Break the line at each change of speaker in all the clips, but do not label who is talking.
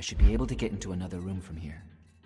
should be able to get into another room from here.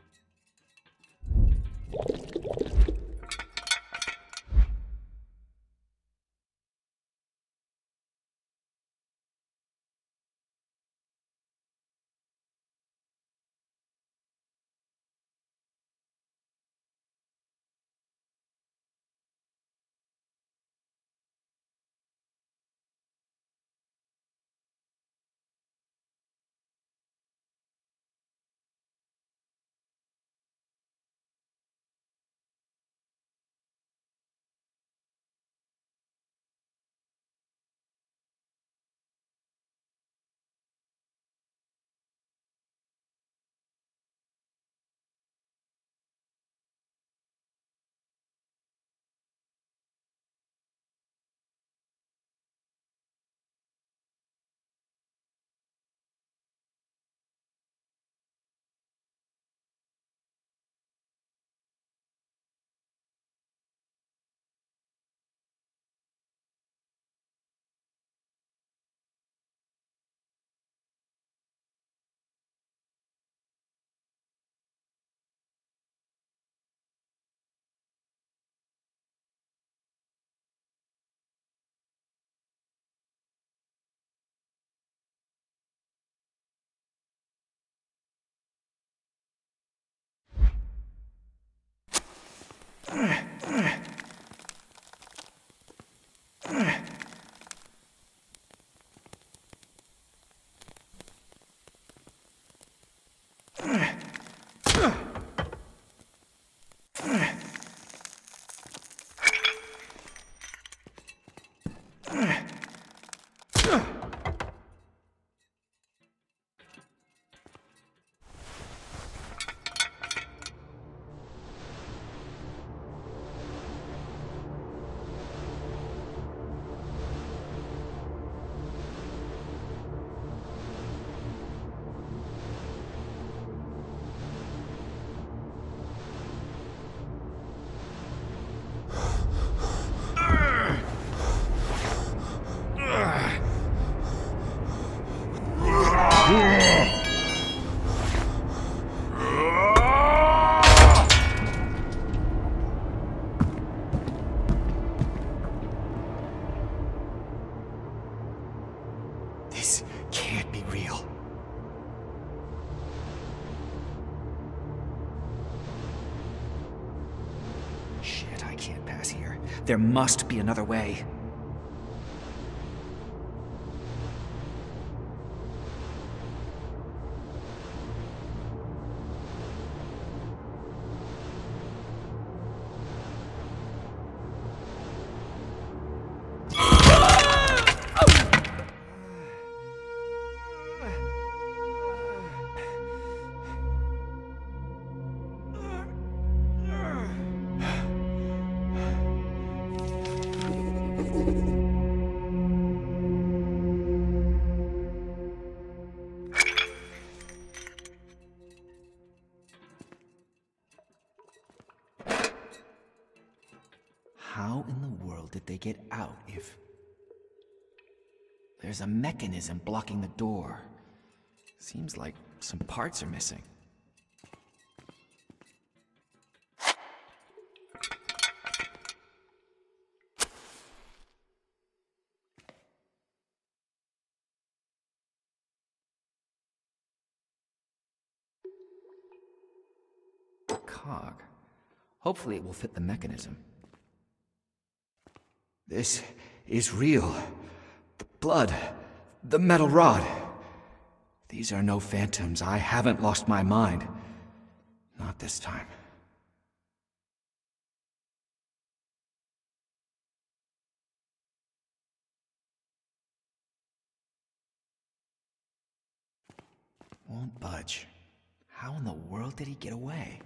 This can't be real.
Shit, I can't pass here. There must be another way. How in the world did they get out if... There's a mechanism blocking the door. Seems like some parts are missing. Cog. Hopefully it will fit the mechanism.
This is real. The blood, the metal rod. These are no phantoms. I haven't lost my mind. Not this time.
Won't budge. How in the world did he get away?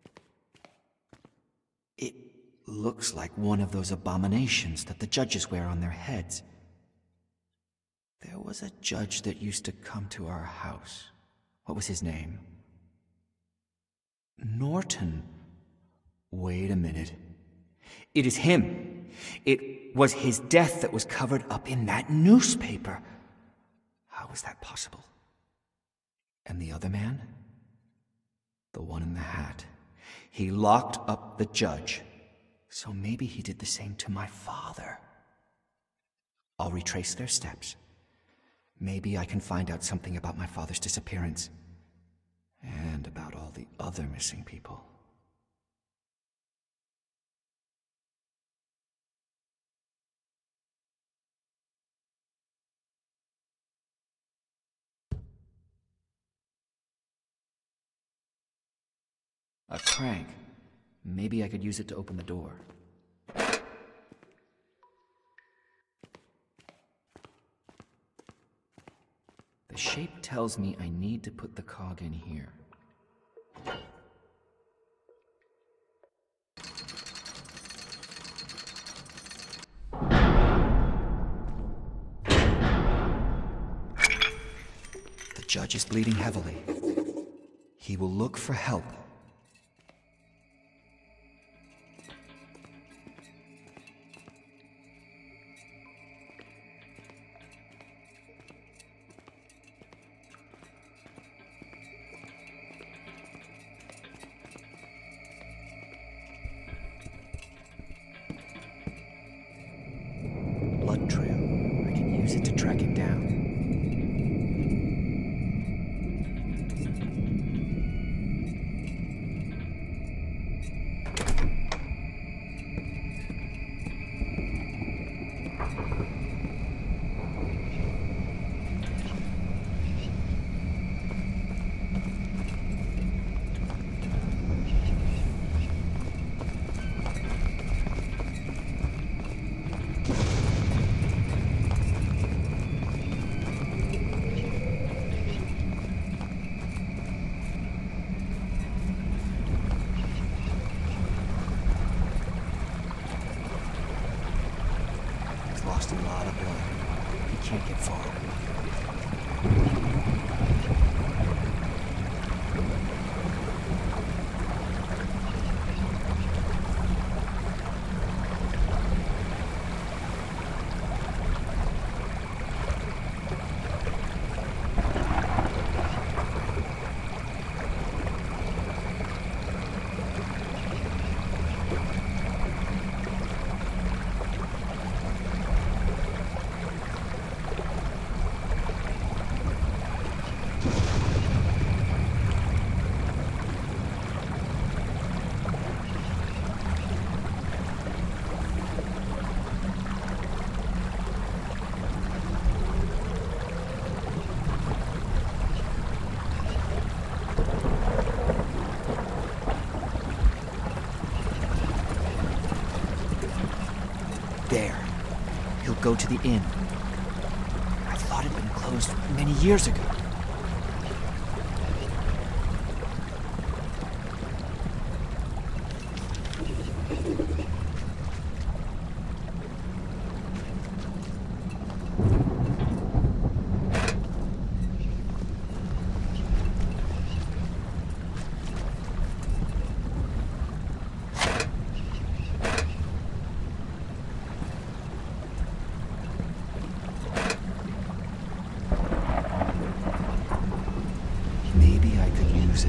It looks like one of those abominations that the judges wear on their heads. There was a judge that used to come to our house. What was his name? Norton. Wait a minute. It is him. It was his death that was covered up in that newspaper. How is that possible? And the other man? The one in the hat. He locked up the judge. So maybe he did the same to my father. I'll retrace their steps. Maybe I can find out something about my father's disappearance. And about all the other missing people. A crank. Maybe I could use it to open the door. The shape tells me I need to put the cog in here. The judge is bleeding heavily. He will look for help. Blood trail. I can use it to track him down. Lost a lot of blood. He can't get far. There. He'll go to the inn. I thought it'd been closed many years ago. Maybe I could use it.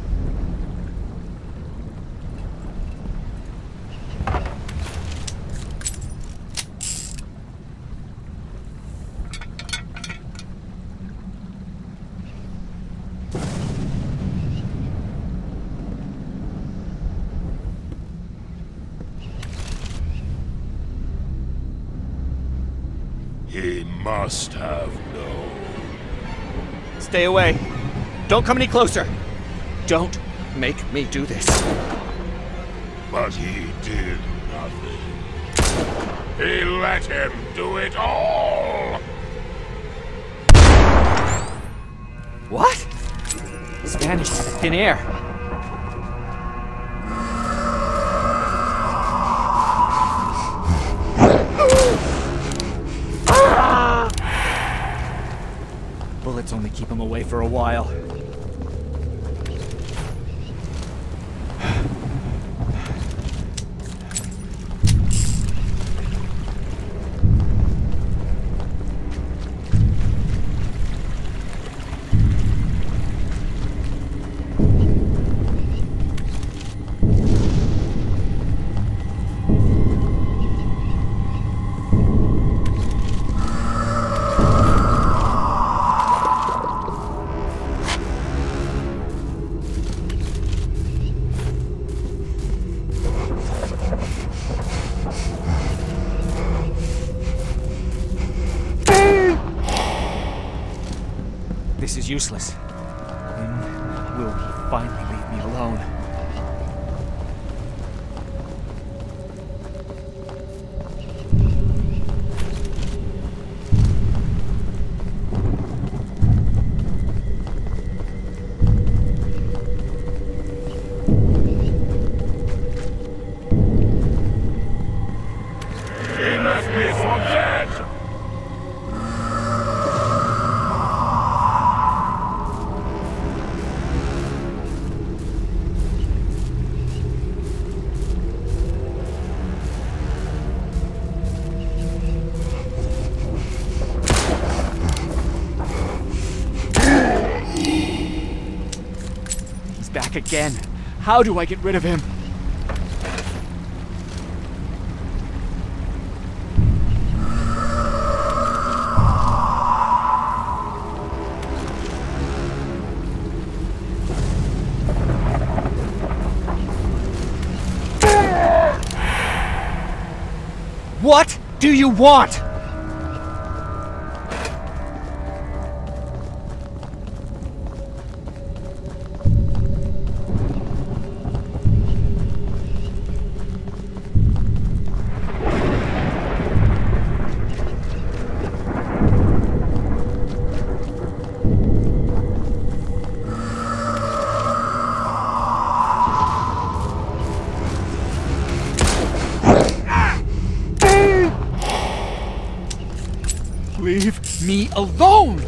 He must have known.
Stay away. Don't come any closer. Don't make me do this.
But he did nothing. He let him do it all!
What? Spanish thin air. Bullets only keep him away for a while. useless. When will he finally leave me alone?
He left me for dead!
He's back again. How do I get rid of him? What do you want? Leave me alone!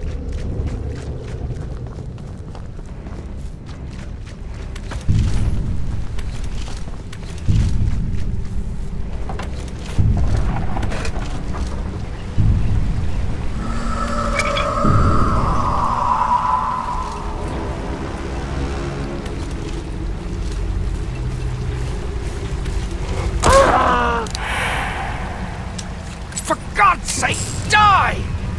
For God's sake, die!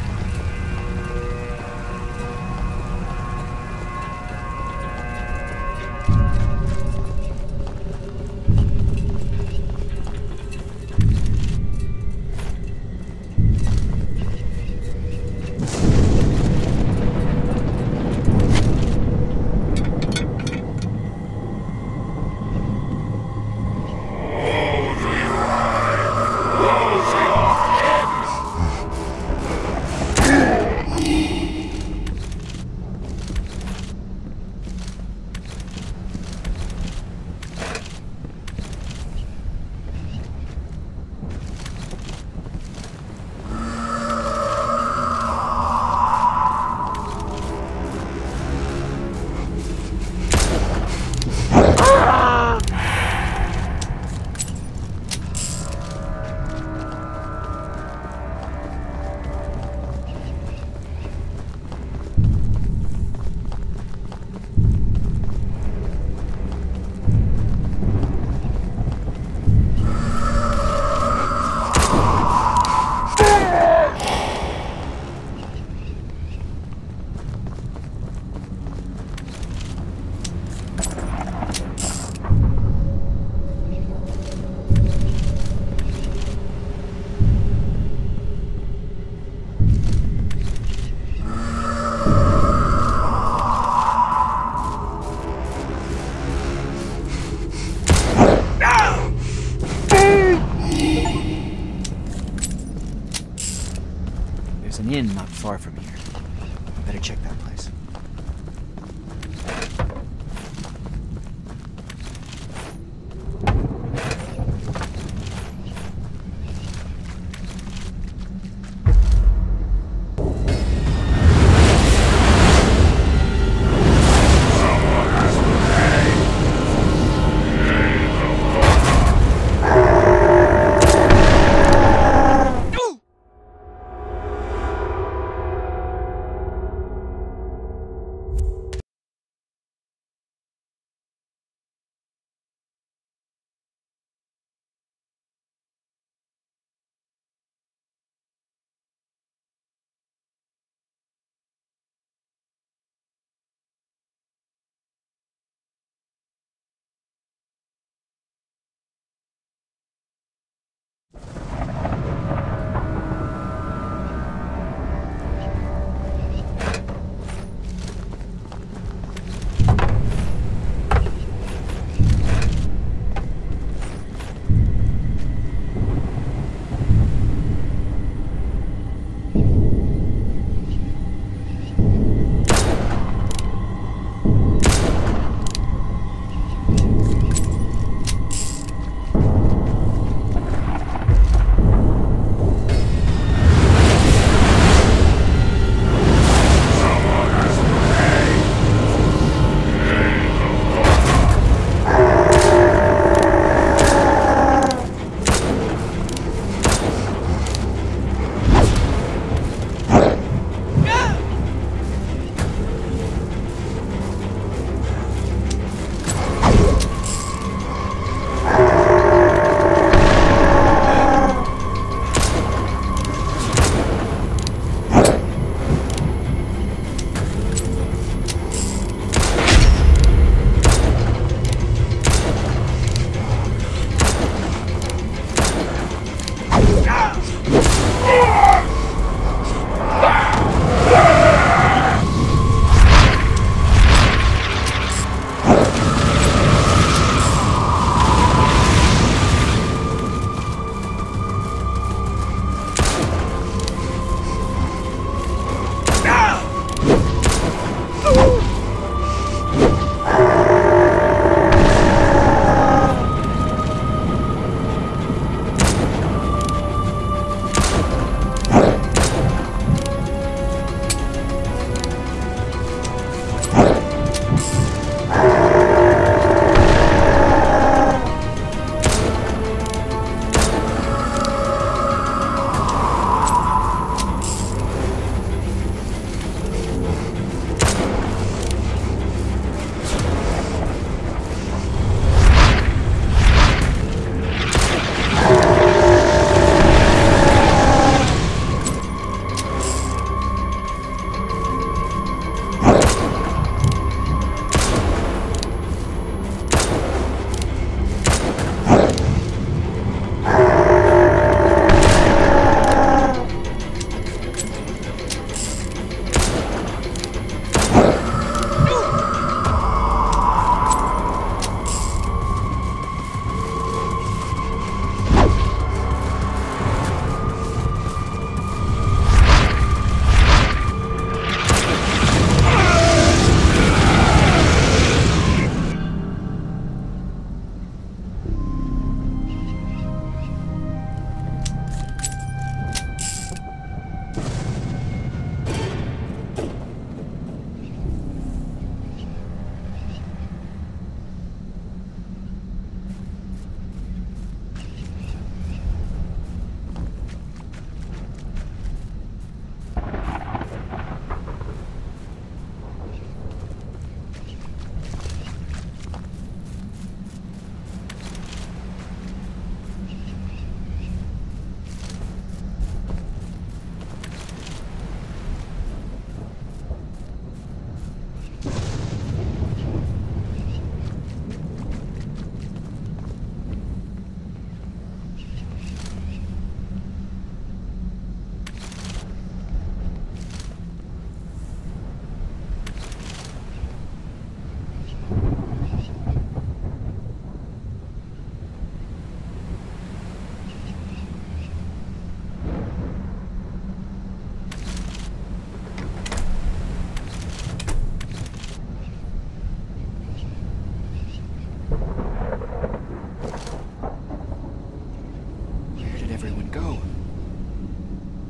There's an inn not far from here. I better check that place.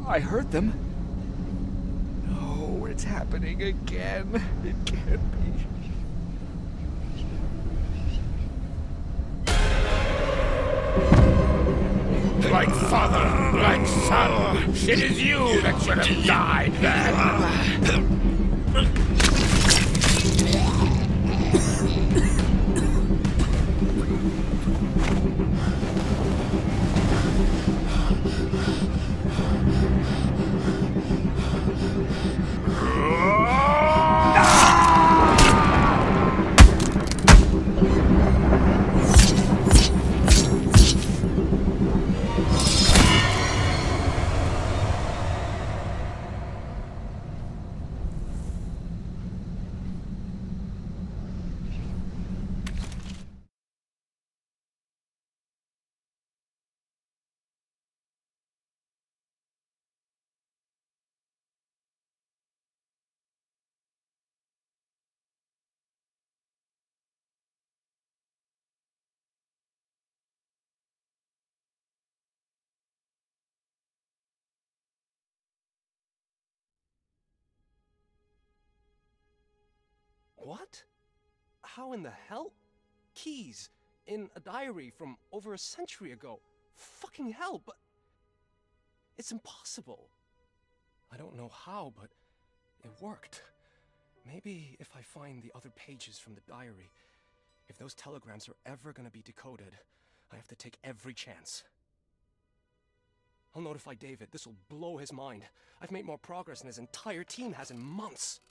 I heard them. No, it's happening again. It can't be.
Like father, like son, it is you that should have died then.
What? How in the hell? Keys in a diary from over a century ago. Fucking hell, but it's impossible. I don't know how, but it worked. Maybe if I find the other pages from the diary, if those telegrams are ever gonna be decoded, I have to take every chance. I'll notify David. This will blow his mind. I've made more progress than his entire team has in months.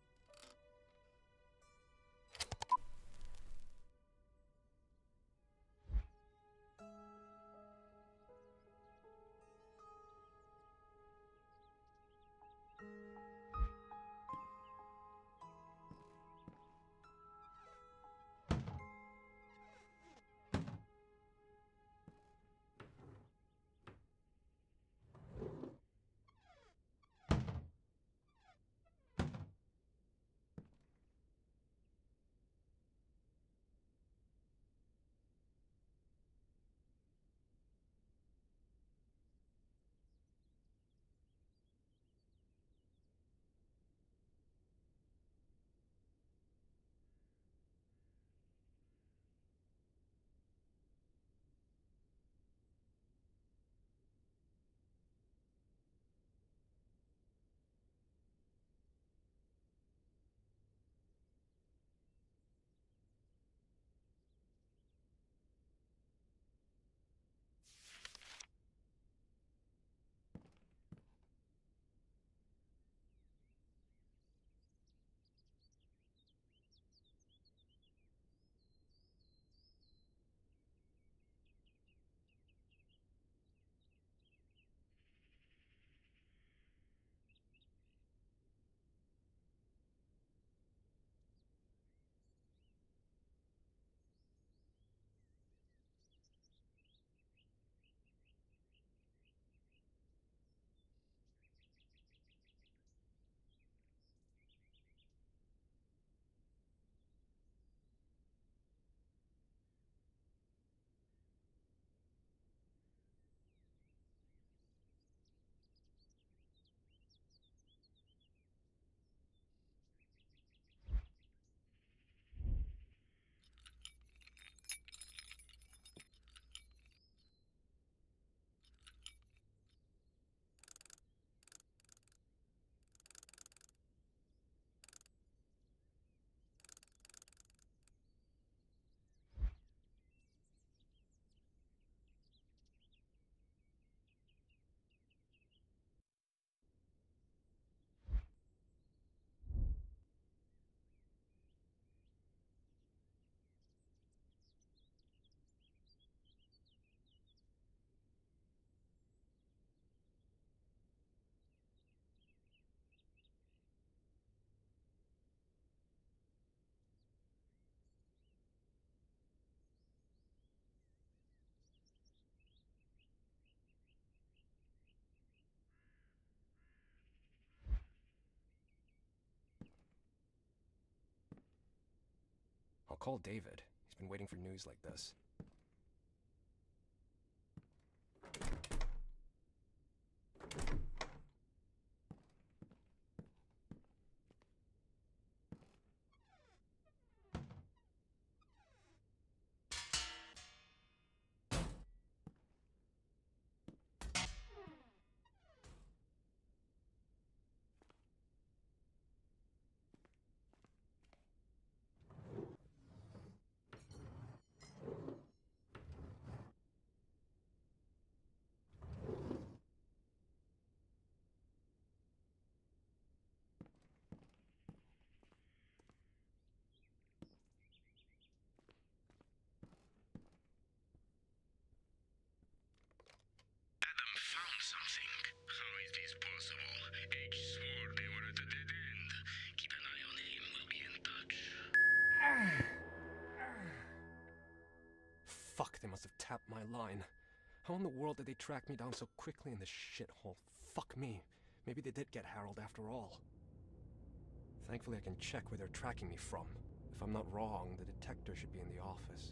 I'll call David. He's been waiting for news like this. Fuck, they must have tapped my line. How in the world did they track me down so quickly in this shithole? Fuck me. Maybe they did get Harold after all. Thankfully I can check where they're tracking me from. If I'm not wrong, the detector should be in the office.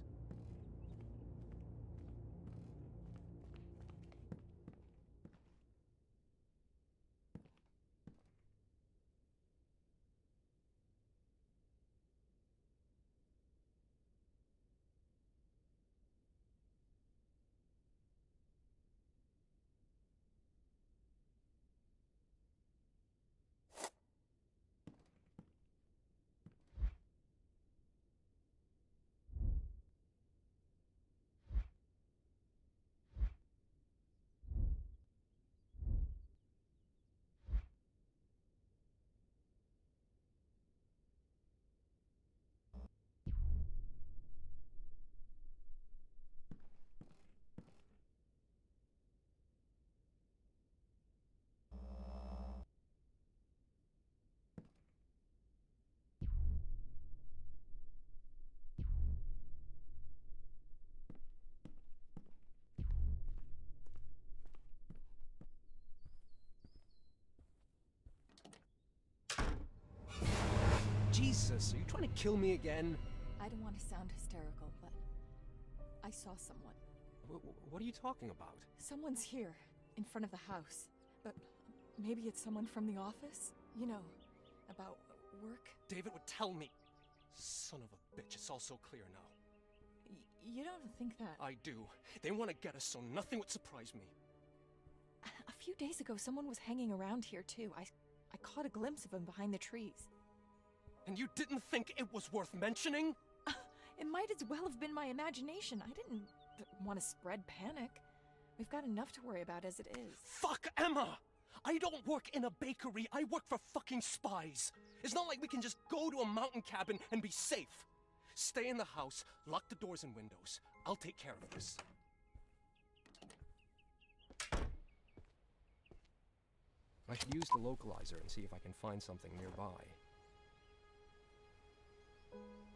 Jesus, are you trying to kill me again?
I don't want to sound hysterical, but I saw someone.
What are you talking about?
Someone's here, in front of the house. But maybe it's someone from the office? You know, about work?
David would tell me. Son of a bitch, it's all so clear now.
You don't think that...
I do. They want to get us so nothing would surprise me.
A few days ago, someone was hanging around here, too. I caught a glimpse of him behind the trees.
And you didn't think it was worth mentioning?
It might as well have been my imagination. I didn't want to spread panic. We've got enough to worry about as it is.
Fuck Emma! I don't work in a bakery. I work for fucking spies. It's not like we can just go to a mountain cabin and be safe. Stay in the house, lock the doors and windows. I'll take care of this. I should use the localizer and see if I can find something nearby.